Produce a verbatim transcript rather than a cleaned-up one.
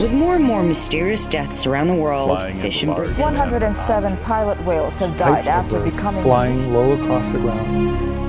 With more and more mysterious deaths around the world, fish in Brazil. one hundred seven pilot whales have died after becoming flying low across the ground.